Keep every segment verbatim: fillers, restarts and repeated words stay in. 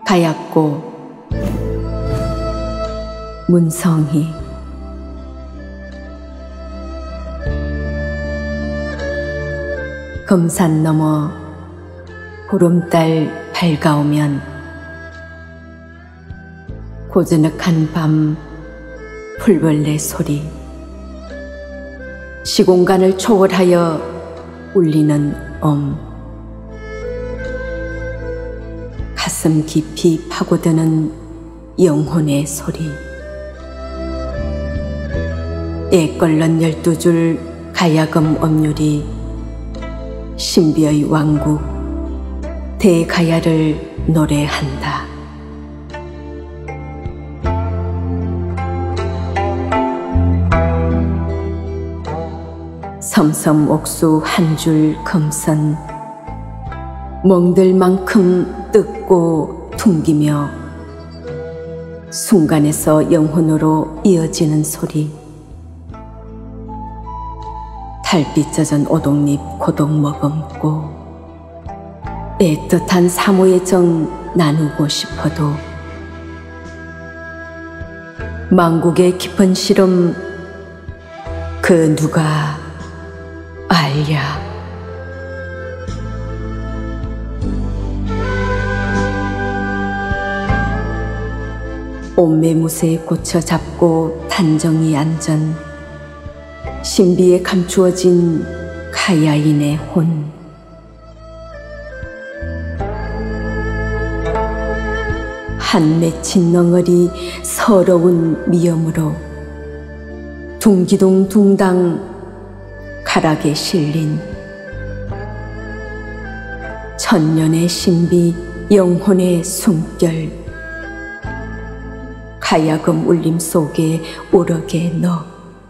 가얗고 문성희. 금산 너머 보름달 밝아오면 고즈넉한 밤 풀벌레 소리, 시공간을 초월하여 울리는 엄, 가슴 깊이 파고드는 영혼의 소리, 애 끓는 열두 줄 가야금 음률이 신비의 왕국 대가야를 노래한다. 섬섬옥수 한 줄 금선, 멍들 만큼 뜯고 퉁기며 순간에서 영혼으로 이어지는 소리, 달빛 젖은 오동잎 고독 머금고 애틋한 사모의 정 나누고 싶어도 만국의 깊은 시름 그 누가 알랴. 온매무새에 꽂혀 잡고 단정히 앉은 신비에 감추어진 가야인의 혼, 한 맺힌 넝어리 서러운 미염으로 둥기둥 둥당 가락에 실린 천년의 신비 영혼의 숨결, 가야금 울림 속에 오르게 넣어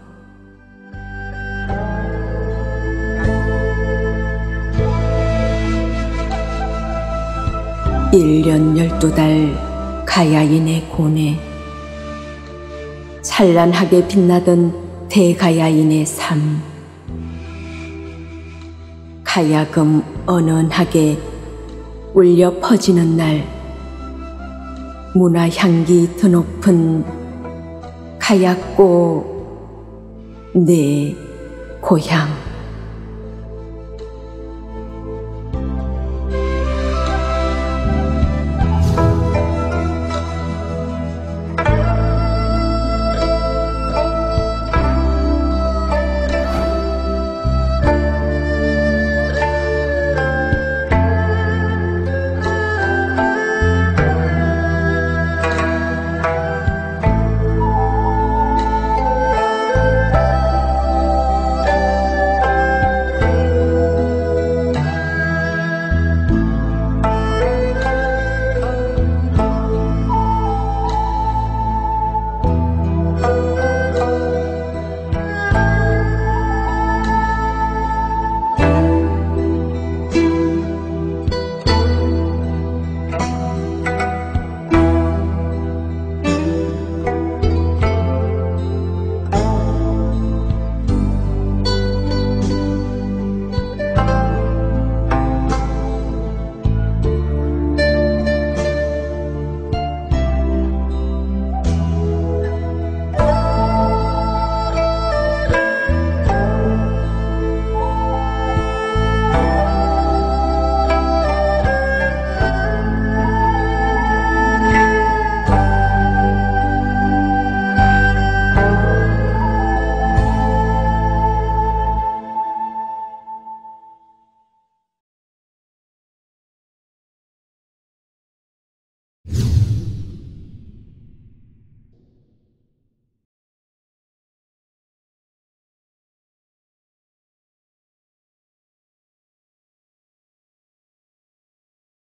일 년 열두 달 가야인의 고뇌, 찬란하게 빛나던 대가야인의 삶, 가야금 언언하게 울려 퍼지는 날, 문화 향기 드높은 가얗고 내 고향.